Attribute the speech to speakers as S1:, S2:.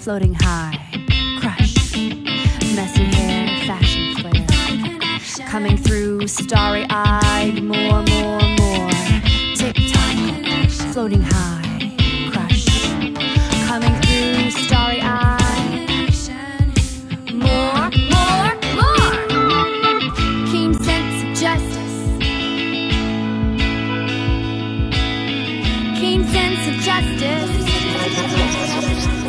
S1: floating high, crush, messy hair, fashion flare, coming through starry-eyed, more, tick-tock, floating high, crush, coming through starry-eyed, more, keen sense of justice, keen sense of justice.